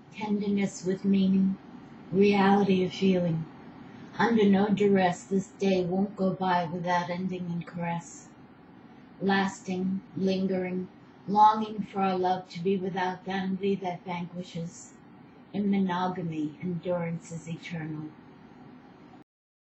tenderness with meaning, reality of feeling. Under no duress, this day won't go by without ending in caress. Lasting, lingering, longing for our love to be without vanity that vanquishes. In monogamy, endurance is eternal.